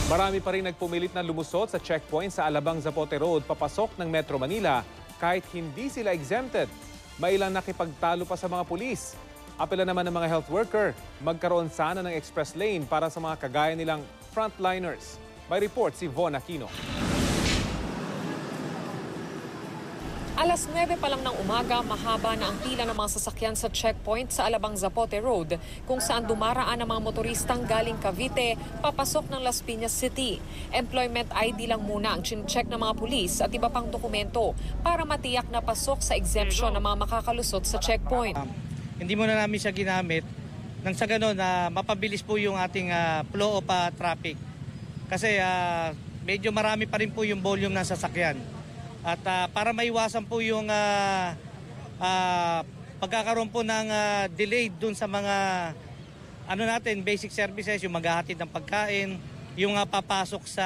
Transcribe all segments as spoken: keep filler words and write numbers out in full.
Marami pa rin nagpumilit na lumusot sa checkpoint sa Alabang Zapote Road papasok ng Metro Manila kahit hindi sila exempted. May ilang nakipagtalo pa sa mga pulis. Apela naman ng mga health worker, magkaroon sana ng express lane para sa mga kagaya nilang frontliners. May report si Von Aquino. Alas nuwebe pa lang ng umaga, mahaba na ang pila ng mga sasakyan sa checkpoint sa Alabang Zapote Road kung saan dumaraan ang mga motoristang galing Cavite papasok ng Las Piñas City. Employment I D lang muna ang chinecheck ng mga pulis at iba pang dokumento para matiyak na pasok sa exemption ng mga makakalusot sa checkpoint. Um, hindi muna namin siya ginamit nang sa ganun na uh, mapabilis po yung ating uh, flow of uh, traffic. Kasi uh, medyo marami pa rin po yung volume ng sasakyan. At uh, para maiwasan po yung uh, uh, pagkakaroon po ng uh, delay dun sa mga ano natin, basic services, yung maghahatid ng pagkain, yung uh, papasok sa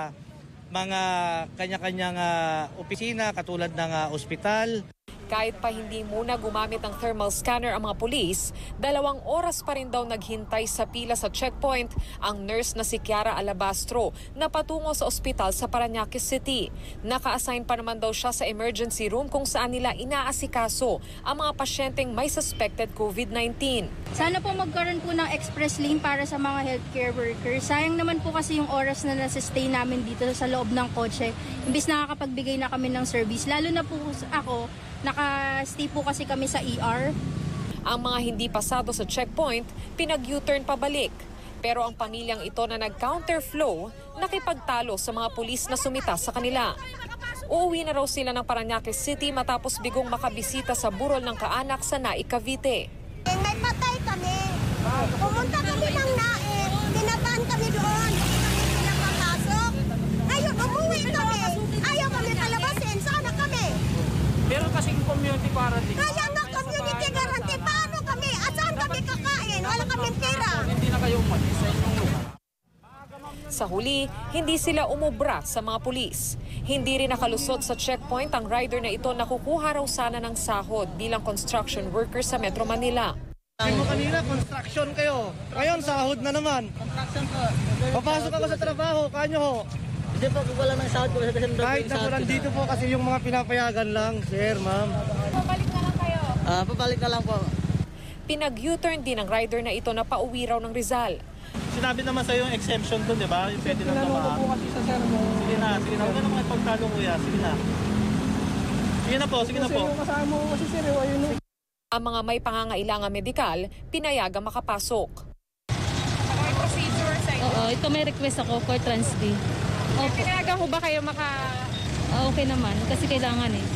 mga kanya-kanyang uh, opisina katulad ng uh, ospital. Kahit pa hindi muna gumamit ng thermal scanner ang mga pulis, dalawang oras pa rin daw naghintay sa pila sa checkpoint ang nurse na si Kiara Alabastro na patungo sa ospital sa Parañaque City. Naka-assign pa naman daw siya sa emergency room kung saan nila inaasikaso ang mga pasyenteng may suspected COVID nineteen. Sana po magkaroon po ng express lane para sa mga healthcare workers. Sayang naman po kasi yung oras na nasa-stay namin dito sa loob ng kotse. Imbis nakakapagbigay na kami ng service. Lalo na po ako, naka-stay po kasi kami sa E R. Ang mga hindi pasado sa checkpoint, pinag-U-turn pabalik. Pero ang pamilyang ito na nag-counterflow, nakipagtalo sa mga pulis na sumita sa kanila. Uuwi na raw sila ng Parañaque City matapos bigong makabisita sa burol ng kaanak sa Naik, Cavite. May patay kami. Pumunta kami ng Naik. Tinataan kami doon. Hindi sila papasok. Ngayon, umuwi kami. Ayaw kami palabasin. Sana kami. Meron kasing community guarantee. Kaya nga community guarantee. Paano kami? At saan kami kakain? Wala kami pera. Hindi na kayo umalis sa inyong lugar. Sa huli, hindi sila umubra sa mga pulis. Hindi rin nakalusot sa checkpoint ang rider na ito na kukuha raw sana ng sahod bilang construction worker sa Metro Manila. Sabi mo kanina, construction kayo. Ngayon, sahod na naman. Construction po. Papasok ako sa trabaho, kanyo ho. Hindi po, wala ng sahod po. Kahit na po nandito po kasi yung mga pinapayagan lang, sir, ma'am. Pabalik na lang kayo. Ah, pabalik na lang po. Pinag-U-turn din ang rider na ito na pauwi raw ng Rizal. Sinabi naman sa'yo yung exemption doon, di ba? Yung pwede na naman. po kasi sa sir mo. Sige na, sige na. Huwag na naman ipagtalo, kuya. Sige na. Sige na po, sige na po. Kasi yung kasama mo kasi sir, ayun eh. Ang mga may pangangailangan medikal, pinayagang makapasok. May procedure sa inyo? Oo, ito may request ako for transfer. Okay. Pinayagan ho ba kayo maka... Ah, okay naman, kasi kailangan eh.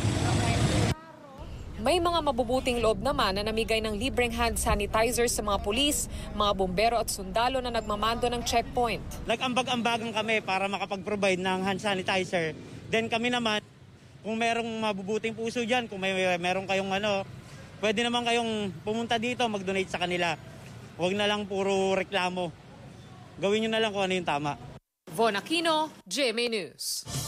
May mga mabubuting loob naman na namigay ng libreng hand sanitizer sa mga pulis, mga bumbero at sundalo na nagmamando ng checkpoint. Nag-ambag-ambagan kami para makapag-provide ng hand sanitizer. Then kami naman, kung merong mabubuting puso dyan, kung may meron kayong ano, pwede naman kayong pumunta dito, mag-donate sa kanila. Huwag na lang puro reklamo. Gawin nyo na lang kung ano yung tama. Von Aquino, G M A News.